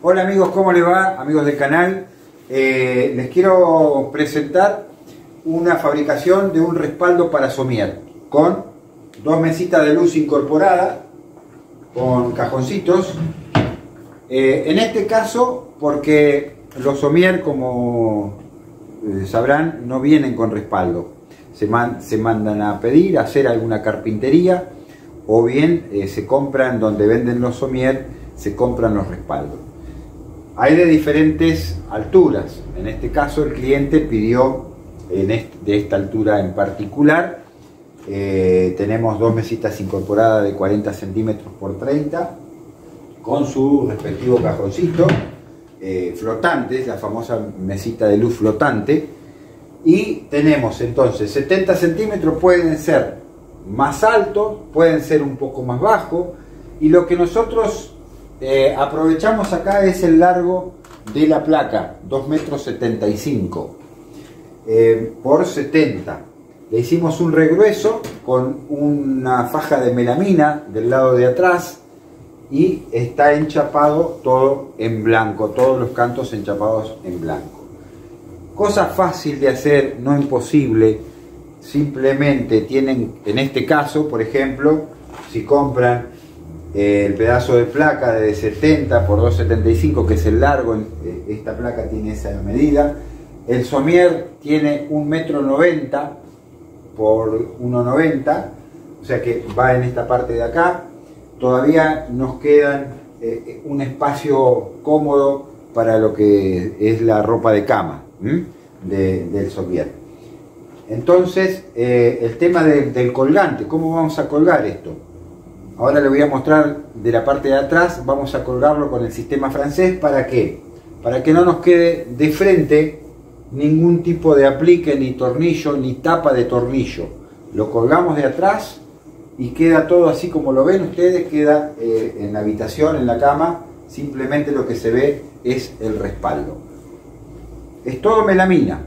Hola amigos, ¿cómo les va? Amigos del canal, les quiero presentar una fabricación de un respaldo para somier con dos mesitas de luz incorporadas con cajoncitos. En este caso, porque los somier, como sabrán, no vienen con respaldo, se mandan a pedir, a hacer alguna carpintería, o bien se compran donde venden los somier, se compran los respaldos. Hay de diferentes alturas. En este caso el cliente pidió de esta altura en particular. Tenemos dos mesitas incorporadas de 40 centímetros por 30 con su respectivo cajoncito, flotantes, la famosa mesita de luz flotante. Y tenemos entonces 70 centímetros, pueden ser más altos, pueden ser un poco más bajos, y lo que nosotros aprovechamos acá es el largo de la placa, 2,75 m por 70. Le hicimos un regrueso con una faja de melamina del lado de atrás y está enchapado todo en blanco, todos los cantos enchapados en blanco. Cosa fácil de hacer, no imposible. Simplemente tienen, en este caso, por ejemplo, si compran el pedazo de placa de 70 por 2,75, que es el largo, esta placa tiene esa medida. El somier tiene 1,90 m por 1,90 m, o sea que va en esta parte de acá. Todavía nos quedan un espacio cómodo para lo que es la ropa de cama del somier. Entonces, el tema del colgante, ¿cómo vamos a colgar esto? Ahora le voy a mostrar de la parte de atrás. Vamos a colgarlo con el sistema francés. ¿Para qué? Para que no nos quede de frente ningún tipo de aplique, ni tornillo, ni tapa de tornillo. Lo colgamos de atrás y queda todo así como lo ven ustedes. Queda en la habitación, en la cama. Simplemente lo que se ve es el respaldo. Es todo melamina,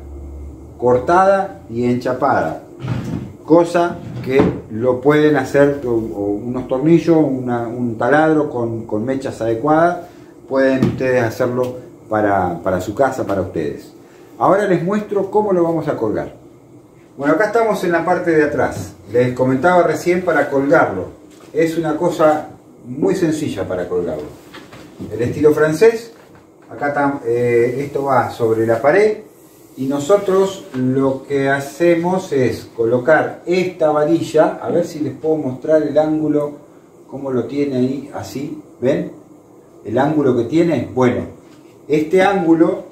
cortada y enchapada, cosa que lo pueden hacer, o unos tornillos, un taladro con mechas adecuadas, pueden ustedes hacerlo para su casa, para ustedes. Ahora les muestro cómo lo vamos a colgar. Bueno, acá estamos en la parte de atrás. Les comentaba recién, para colgarlo es una cosa muy sencilla para colgarlo. El estilo francés, acá está, esto va sobre la pared. Y nosotros lo que hacemos es colocar esta varilla, a ver si les puedo mostrar el ángulo, cómo lo tiene ahí, así, ¿ven? El ángulo que tiene, bueno, este ángulo,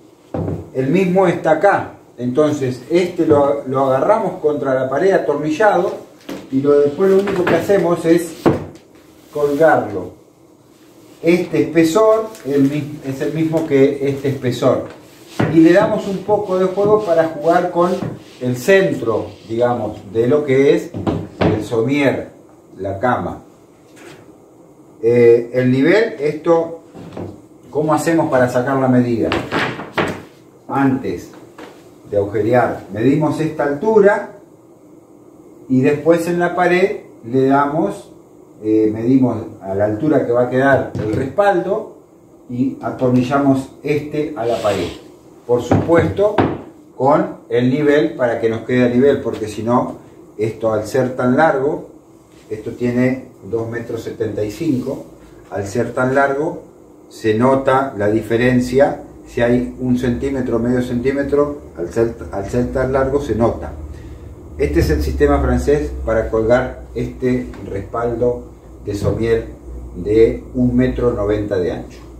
el mismo está acá, entonces este lo agarramos contra la pared atornillado y después lo único que hacemos es colgarlo. Este espesor es el mismo que este espesor. Y le damos un poco de juego para jugar con el centro, digamos, de lo que es el somier, la cama. El nivel, esto, ¿cómo hacemos para sacar la medida? Antes de agujerear, medimos esta altura y después en la pared le damos, medimos a la altura que va a quedar el respaldo y atornillamos este a la pared. Por supuesto, con el nivel, para que nos quede a nivel, porque si no, esto al ser tan largo, esto tiene 2,75 m, al ser tan largo, se nota la diferencia. Si hay 1 centímetro, medio centímetro, al ser tan largo, se nota. Este es el sistema francés para colgar este respaldo de somier de 1,90 m de ancho.